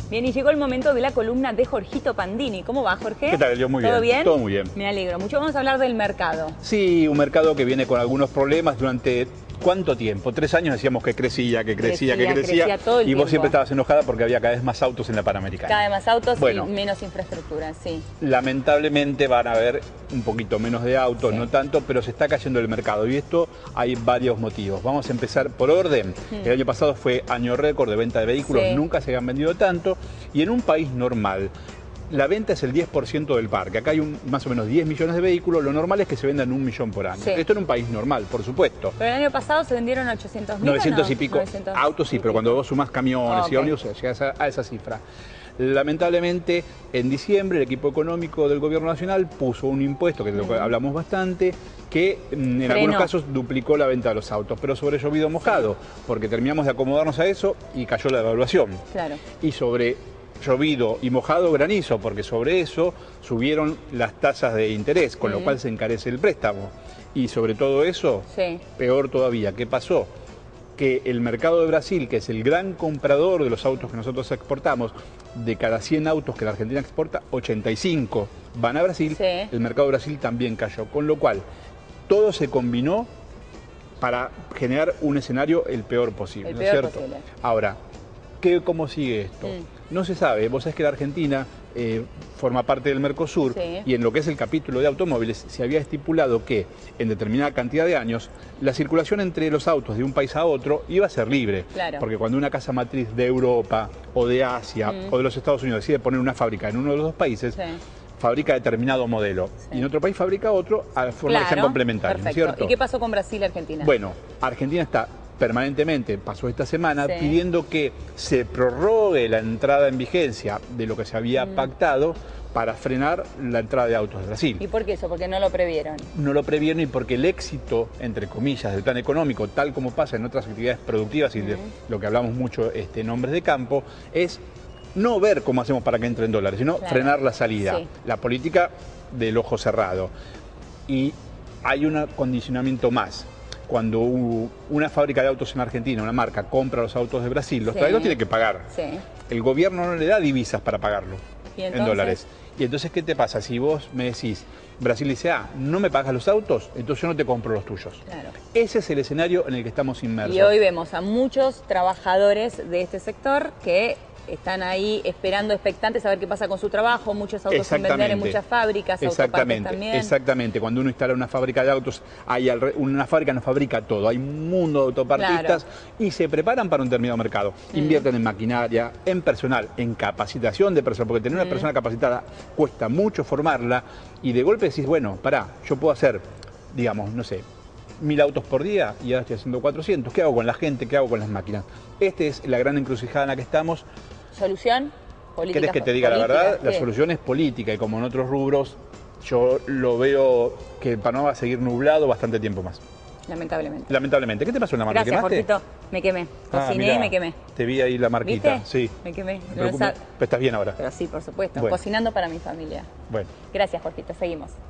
Bien, y llegó el momento de la columna de Jorgito Pandini. ¿Cómo va, Jorge? ¿Qué tal? Yo muy bien. ¿Todo bien? Todo muy bien. Me alegro mucho. Vamos a hablar del mercado. Sí, un mercado que viene con algunos problemas durante... ¿Cuánto tiempo? 3 años decíamos que crecía todo el y tiempo. vos siempre estabas enojada porque había cada vez más autos en la Panamericana. Cada vez más autos Bueno, y menos infraestructura, sí. Lamentablemente van a haber un poquito menos de autos, Sí. no tanto, pero se está cayendo el mercado y esto hay varios motivos. Vamos a empezar por orden. El año pasado fue año récord de venta de vehículos, Sí. nunca se habían vendido tanto y en un país normal la venta es el 10% del parque. Acá hay más o menos 10 millones de vehículos, lo normal es que se vendan 1 millón por año. Sí. Esto en un país normal, por supuesto. Pero el año pasado se vendieron 800.000, 900 ¿no? y pico 900 autos, sí, pero cuando vos sumás camiones y ómnibus, llegas a esa cifra. Lamentablemente, en diciembre el equipo económico del gobierno nacional puso un impuesto, que es de lo que hablamos bastante, que en algunos casos duplicó la venta de los autos, pero sobre llovido mojado, porque terminamos de acomodarnos a eso y cayó la devaluación. Claro. Y sobre llovido y mojado granizo, porque sobre eso subieron las tasas de interés, con lo cual se encarece el préstamo. Y sobre todo eso, peor todavía, ¿qué pasó? Que el mercado de Brasil, que es el gran comprador de los autos que nosotros exportamos, de cada 100 autos que la Argentina exporta, 85 van a Brasil, el mercado de Brasil también cayó. Con lo cual, todo se combinó para generar un escenario el peor posible, ¿no es cierto? Ahora, ¿cómo sigue esto? No se sabe. Vos sabés que la Argentina forma parte del Mercosur y en lo que es el capítulo de automóviles se había estipulado que en determinada cantidad de años la circulación entre los autos de un país a otro iba a ser libre. Porque cuando una casa matriz de Europa o de Asia o de los Estados Unidos decide poner una fábrica en uno de los dos países, fabrica determinado modelo y en otro país fabrica otro a forma que sean complementarios, ¿no es cierto? ¿Y qué pasó con Brasil y Argentina? Bueno, Argentina está permanentemente, pasó esta semana, pidiendo que se prorrogue la entrada en vigencia de lo que se había pactado para frenar la entrada de autos de Brasil. ¿Y por qué eso? Porque no lo previeron. No lo previeron y porque el éxito, entre comillas, del plan económico, tal como pasa en otras actividades productivas y de lo que hablamos mucho en hombres de campo, es no ver cómo hacemos para que entren dólares, sino frenar la salida. La política del ojo cerrado. Y hay un condicionamiento más. Cuando una fábrica de autos en Argentina, una marca, compra los autos de Brasil, los traidores tienen que pagar. El gobierno no le da divisas para pagarlo en dólares. Y entonces, ¿qué te pasa? Si vos me decís, Brasil dice, no me pagas los autos, entonces yo no te compro los tuyos. Ese es el escenario en el que estamos inmersos. Y hoy vemos a muchos trabajadores de este sector que están ahí esperando, expectantes a ver qué pasa con su trabajo, muchos autos sin vender en muchas fábricas, autopartes también. Exactamente, cuando uno instala una fábrica de autos, una fábrica no fabrica todo, hay un mundo de autopartistas y se preparan para un determinado mercado. Invierten en maquinaria, en personal, en capacitación de personal, porque tener una persona capacitada cuesta mucho formarla y de golpe decís, bueno, pará, yo puedo hacer, digamos, no sé, 1000 autos por día y ahora estoy haciendo 400. ¿Qué hago con la gente? ¿Qué hago con las máquinas? Esta es la gran encrucijada en la que estamos. ¿Solución? Política. ¿Querés que te diga la verdad? La solución es política y como en otros rubros, yo lo veo que el panorama va a seguir nublado bastante tiempo más. Lamentablemente. Lamentablemente. ¿Qué te pasó en la mano? Gracias, ¿Te quemaste? Jorgito. Me quemé. Cociné y me quemé. Te vi ahí la marquita. ¿Viste? Sí. Me quemé. Pero estás bien ahora. Pero sí, por supuesto. Bueno. Cocinando para mi familia. Bueno. Gracias, Jorgito. Seguimos.